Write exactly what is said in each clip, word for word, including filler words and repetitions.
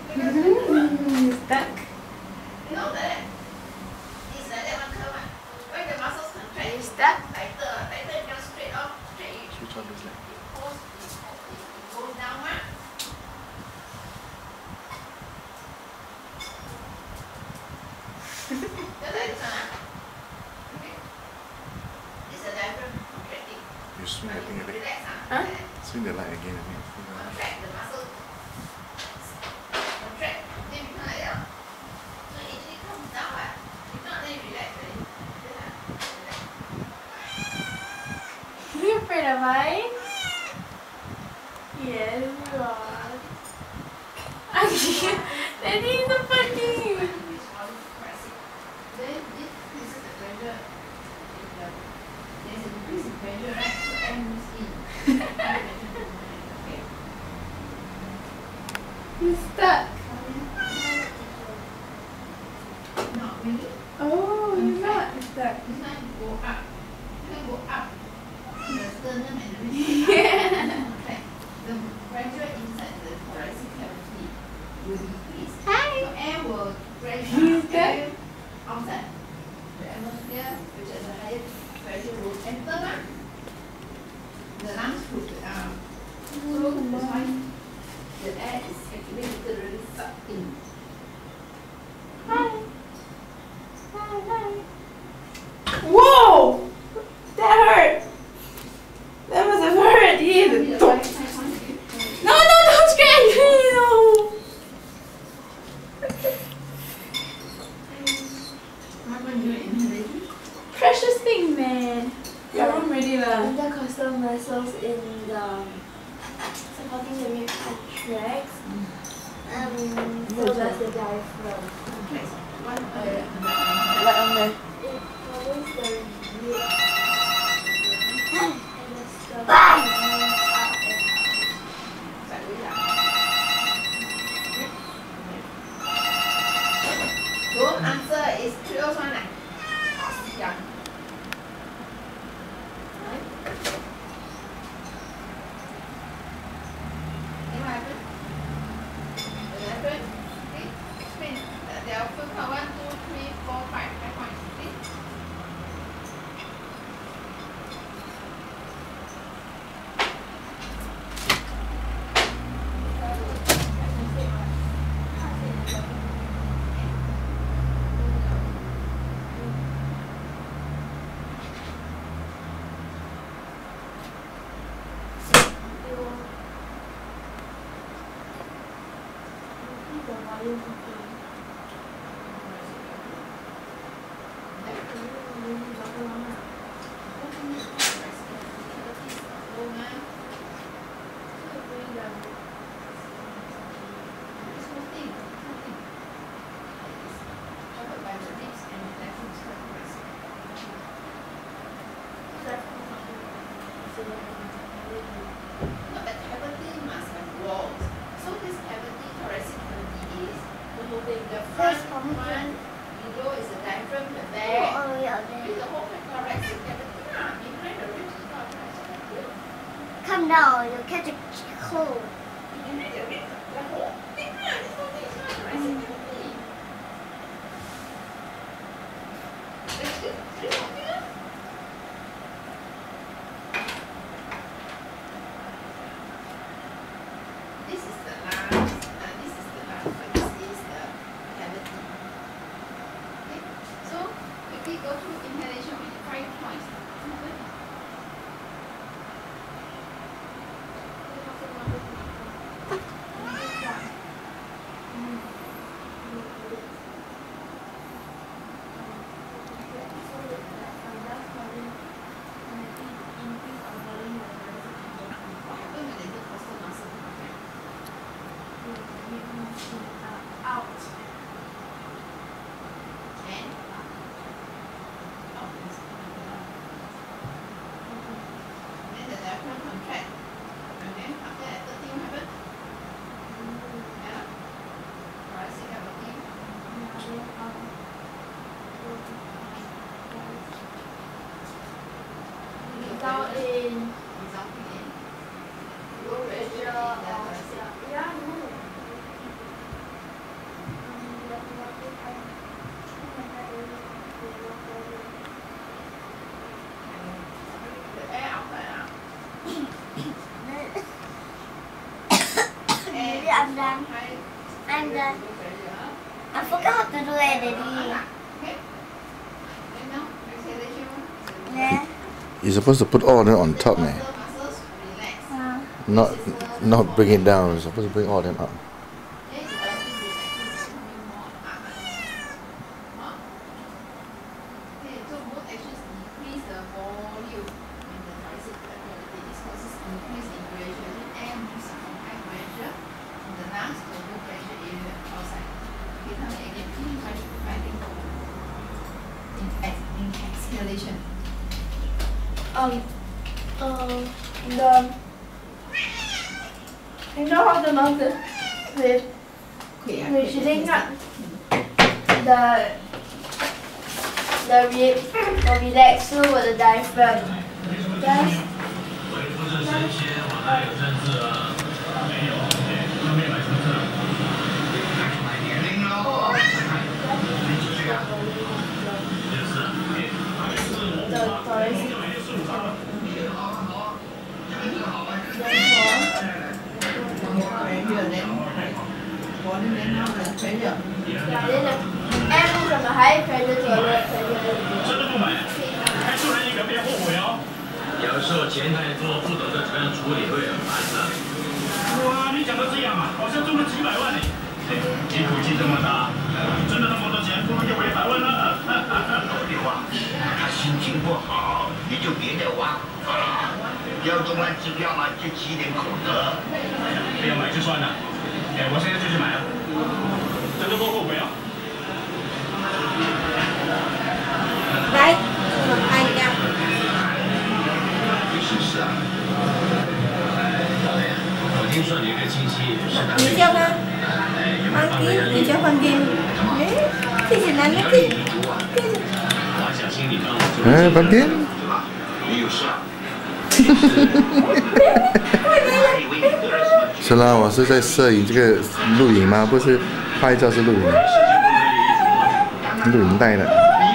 You stuck? No, that is like that one curve. When the muscles contract, You stuck? tighter, tighter, just straight off, straight. Switch on this light. It goes, it goes down, huh? Just like this one, huh? Okay. This is a diaphragm contracting. You swing the thing a bit. Relax, huh? Huh? Swing the light again a bit. Contract the muscle. Contract. Then become like that. So it actually comes down, right? If not, then you relax, right? Are you afraid of heights? Yes, you are. Daddy is so funny. Then this, this is the pressure. There's a decrease in pressure, right? So air moves in. Okay. You stuck. Not really. Oh, you're not stuck. This one go up. This one go up. The sternum and everything. Yeah. Okay. The pressure inside the thoracic cavity will decrease. Hi. So air will pressure You stuck? air outside. The atmosphere, which is the higher pressure, will enter lah. The lungs will um, so that's why the air is actually literally sucked in. Hi. Hi, hi. Whoa! That hurt. That must have hurt. You Maybe need the to right side one, okay? No, no, don't scratch me. No. What one you inhalation? Precious thing, man. You're home ready lah. Intercostal muscles in the supporting the rib contracts. Um, so does the diaphragm. Okay. One uh, Right on there. It follows the rib and the stomach up and sideways lah. Don't answer is close one lah. Yeah. Right? Then what happened? What happened? Okay, explain. Uh, There are full count one, two, three, four, five, five points. Okay? the volume of the No, the cavity must have walls. So this cavity, thoracic cavity is the whole thing. The front one, below is the diaphragm, the back. all the way out This there. is the whole thoracic cavity. Ah, behind the ribs is not thoracic cavity. Come down, you'll catch a cold. Behind the ribs, the whole thing. Ah, this whole thing is not thoracic cavity. This is this whole thing. ah. This is the lungs, uh, this is the lungs, but this is the cavity. Okay, so quickly go through inhalation with five points. Okay. What happened when the intercostal muscle contract? Out. And out is then the diaphragm contract. And then after that, third thing what happened? Yeah. Thoracic cavity. Result in Resulting in low pressure in pressure the of thoracic. yeah, no. Daddy, I'm done. I'm done. I forgot to do it, Daddy. Yeah. You're supposed to put all of them on top, man. Uh, Not, not bring it down. You're supposed to bring all of them up. Exhalation. um, um, the, you know how the mountain with, with shooting up the, the rib will relax through with the diaphragm. Guys, the thoracic Yeah, then the air moves from the high pressure to a low pressure. 真的不买，开出来一个别后悔哦。有时候前台做不懂得怎么样处理会很烦的。哇，你讲的这样啊，好像中了几百万呢。你口气这么大，真的那么多钱，不会就违百万了？对话，他心情不好，你就别再挖苦了。要中完支票嘛，就起点口德。不要买就算了。哎，我现在就去买了，真的不后悔啊。 Đấy, một hai trăm. 是啊。我听说你有个亲戚是当 Nghỉ cho con. Con kiếm, nghỉ cho con kiếm. Đấy, cái gì là nó kiếm. 我想心里帮我做。 哎，半天。 你有事啊？ 是啦，我是在摄影这个录影吗？不是拍照是录影，录影带的。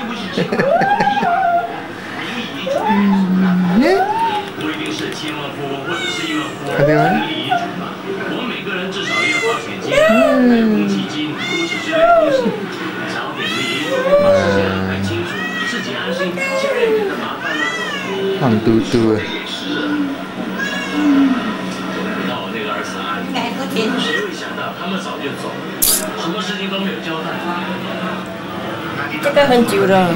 不一定是千万富翁或者是亿万富翁， 看见没？ 我们每个人至少也有保险金、还有公积金、公积之类的东西，早点利益，事先安排清楚，自己安心，家人免得麻烦了。 胖嘟嘟的。 到我那个儿子阿姨，谁会想到他们早就走了，什么事情都没有交代。 这个很久了。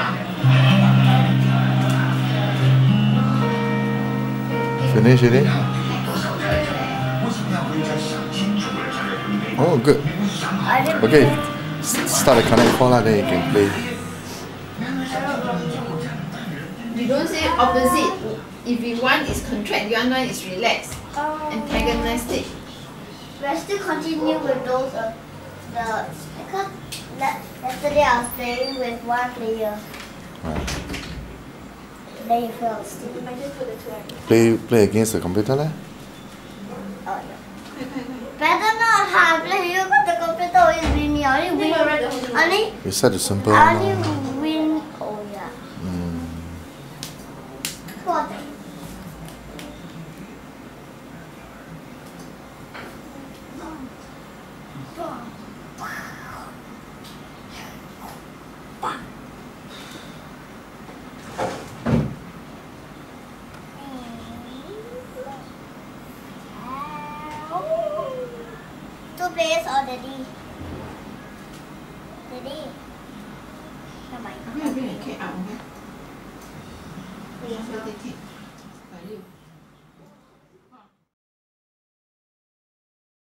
Finish it. Oh, good. Okay, start the connect call, then you can play. You don't say opposite. If you want is contract, the other one is relax. Antagonistic. Let's still continue with those, uh, the, because that, yesterday I was playing with one player. Right. Then he fell asleep. I just put the two on. Play play against the computer, lah. Oh, yeah. Better not have, like, you got the computer always win me. I only win, only, You said the simple I one. only win, oh yeah. Mm. Poor thing. Two players or Daddy? Daddy? Come on. I'm going to get out, okay? Please, I'm no. going to take.